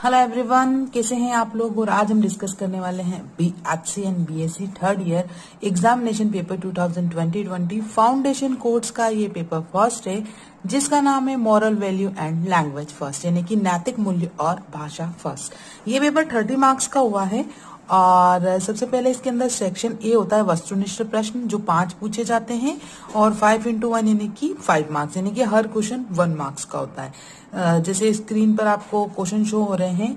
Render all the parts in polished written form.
Hello everyone, कैसे हैं आप लोग। और आज हम डिस्कस करने वाले हैं BHC and BSc third year examination paper 2020 foundation course का ये पेपर फर्स्ट है, जिसका नाम है moral value and language first, यानी कि नैतिक मूल्य और भाषा फर्स्ट। ये पेपर 30 मार्क्स का हुआ है और सबसे पहले इसके अंदर सेक्शन ए होता है वस्तुनिष्ठ प्रश्न, जो 5 पूछे जाते हैं और 5 into 1 यानी कि 5 मार्क्स, यानी कि हर क्वेश्चन 1 मार्क्स का होता है। जैसे स्क्रीन पर आपको क्वेश्चन शो हो रहे हैं।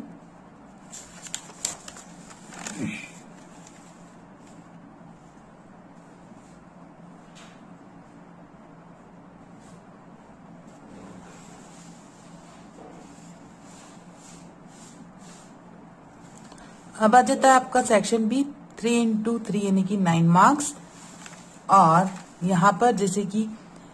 अब आ जाता है आपका सेक्शन बी 3 into 3 यानी कि 9 मार्क्स। और यहां पर जैसे कि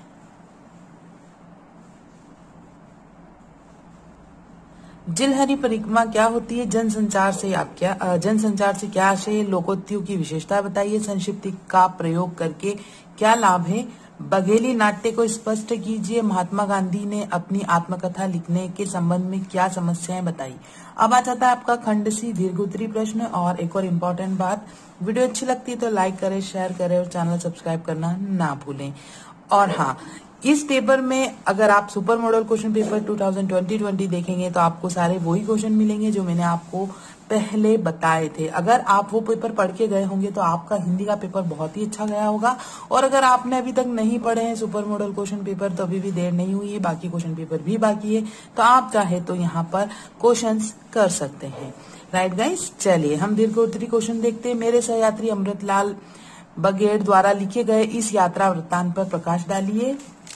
जिलहरी परिक्रमा क्या होती है, जनसंचार से क्या आशय, लोकोक्तियों की विशेषता बताइए, संक्षिप्ति का प्रयोग करके क्या लाभ है, बघेली नाट्य को स्पष्ट कीजिए, महात्मा गांधी ने अपनी आत्मकथा लिखने के संबंध में क्या समस्याएं बताई। अब आ जाता है आपका खंड सी दीर्घोत्तरी प्रश्न। और एक और इम्पोर्टेंट बात, वीडियो अच्छी लगती है तो लाइक करें, शेयर करें और चैनल सब्सक्राइब करना ना भूलें। और हाँ, इस पेपर में अगर आप सुपर मॉडल क्वेश्चन पेपर 2020 देखेंगे तो आपको सारे वही क्वेश्चन मिलेंगे जो मैंने आपको पहले बताए थे। अगर आप वो पेपर पढ़ के गए होंगे तो आपका हिंदी का पेपर बहुत ही अच्छा गया होगा। और अगर आपने अभी तक नहीं पढ़े हैं सुपर मॉडल क्वेश्चन पेपर तो अभी भी देर नहीं हुई है, बाकी क्वेश्चन पेपर भी बाकी है, तो आप चाहे तो यहाँ पर क्वेश्चन कर सकते हैं। राइट गाइस, चलिए हम दीर्घोत्तरी क्वेश्चन देखते हैं। मेरे सहयात्री अमृतलाल बघेल द्वारा लिखे गए इस यात्रा वृत्तांत पर प्रकाश डालिए।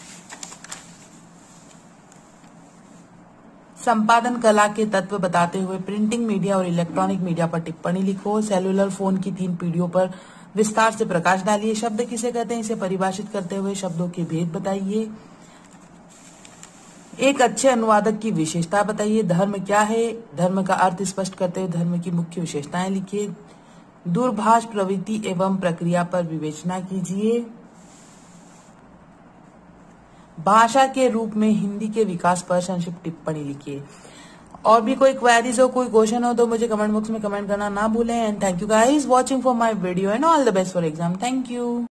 संपादन कला के तत्व बताते हुए प्रिंटिंग मीडिया और इलेक्ट्रॉनिक मीडिया पर टिप्पणी लिखो। सेलुलर फोन की 3 पीढ़ियों पर विस्तार से प्रकाश डालिए। शब्द किसे कहते हैं, इसे परिभाषित करते हुए शब्दों के भेद बताइए। एक अच्छे अनुवादक की विशेषता बताइए। धर्म क्या है, धर्म का अर्थ स्पष्ट करते हुए धर्म की मुख्य विशेषताएं लिखिए। दूरभाष प्रवृत्ति एवं प्रक्रिया पर विवेचना कीजिए। भाषा के रूप में हिंदी के विकास पर संक्षिप्त टिप्पणी लिखिए। और भी कोई क्वेरीज हो, कोई क्वेश्चन हो तो मुझे कमेंट बॉक्स में कमेंट करना ना भूलें। And thank you guys watching for my video and all the best for exam. Thank you.